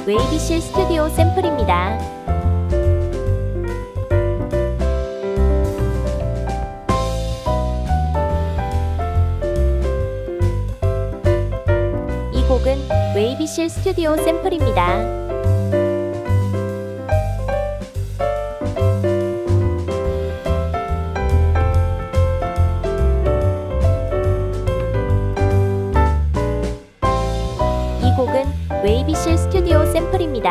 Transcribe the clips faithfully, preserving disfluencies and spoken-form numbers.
웨이비실 스튜디오 샘플입니다. 이 곡은 웨이비실 스튜디오 샘플입니다. 이 곡은 웨이비실 스튜디오 샘플입니다.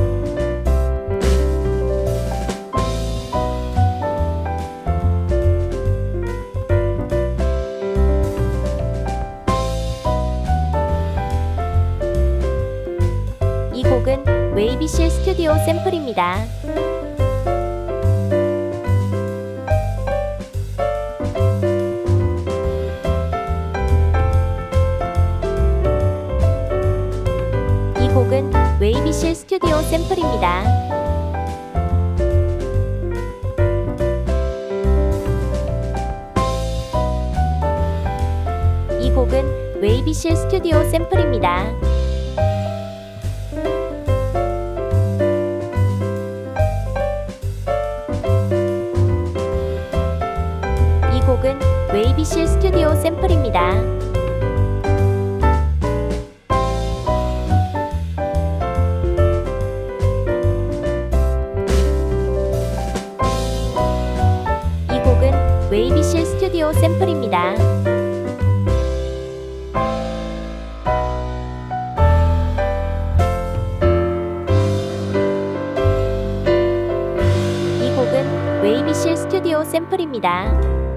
이 곡은 웨이비실 스튜디오 샘플입니다. 이 곡은 웨이비실 스튜디오 샘플입니다. 이 곡은 웨이비실 스튜디오 샘플입니다. 이 곡은 웨이비실 스튜디오 샘플입니다. 이 곡은 웨이비실 스튜디오 샘플입니다. 이 곡은 웨이비실 스튜디오 샘플입니다.